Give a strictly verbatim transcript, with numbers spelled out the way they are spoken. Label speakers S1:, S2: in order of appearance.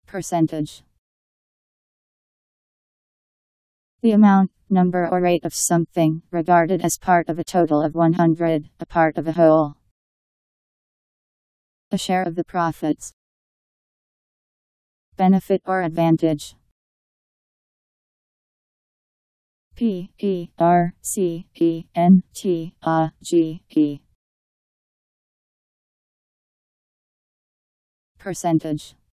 S1: Percentage. The amount, number or rate of something, regarded as part of a total of one hundred, a part of a whole. A share of the profits. Benefit or advantage. P E R C E N T A G E. Percentage.